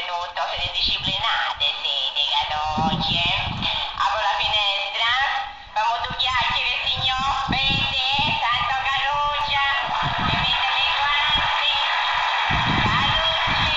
tutto, siete disciplinate, siete caroce. Apro la finestra, famo due chiacchiere, signor, vede, santo caruccia, e mettere i guanti, carucci.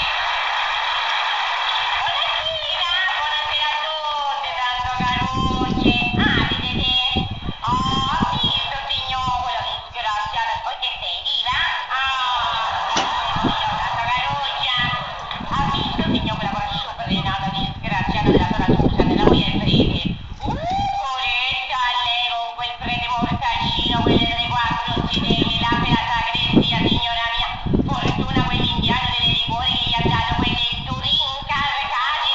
Buonasera a tutti, santo carucce. Ah, vedete? Oh, ha visto, signor, quella disgraziata, poi che sei, viva? Ah, signor, santo caruccia. Ha visto, signor, quella scioperinata disgraziata della Toratusa nella moglie del prete? Poretta lei con quel prete mortaccino, quelle 3-4 zitelle, là per la sacrestia, signora mia. Fortuna quell'indiano delle liquori che gli ha dato quelle turin caricate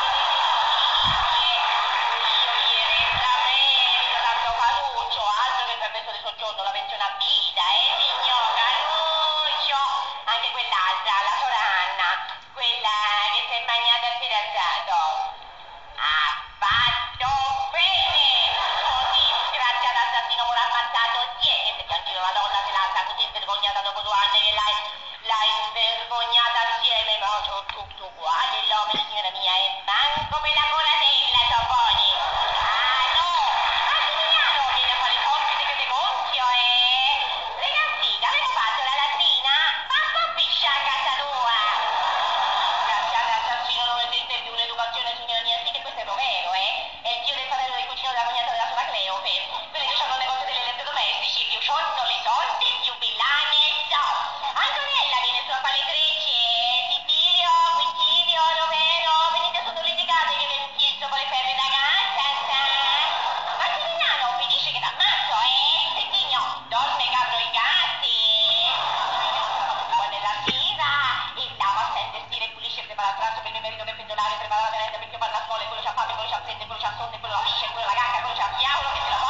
tanto Caruccio, altro che il permesso di soggiorno, la pensione a vita, signor Caruccio. Anche quell'altra, la Soranna, quella che si è bagnata al fidanzato. Ha fatto bene! Così, disgraziata assassino pure ammazzato, tieni, se ti giro la donna se la sta così vergognata dopo 2 anni che l'hai vergognata assieme, ma sono tutto uguali, l'uomo, signora mia, e manco per la coratella, Toponi. Ah no! Massimiliano viene a fare i compiti che ti gonfio, Ragazzina, avevo fatto la latrina? Ma un po' piscia a casa tua! Grazie all'assassino non esiste più l'educazione, signora mia, sì che questo è Romero, è il zio del fratello del cugino della cognata della sua Cleofe, quelli che hanno le cose delle elettrodomestici, più c'hanno le soldi, più villane, so. Antonella viene su a fare le trecce, Titilio, Quintilio, Romero, venite sotto litigate che vi inchizzo con le ferri da casa, sa. Massimiliano, mi dice che t'ammazzo, Settigno, dorme capro i gatti. Poi nella sera, il dama sente, stile, pulisce, prepara il pranzo per il mio marito per pendolare, prepara la merenda perché io parlo a scuola, quello c'ha fame, quello c'ha freddo, quello c'ha sonno, quello la pisce, quello la cacca, quello c'ha il diavolo che se la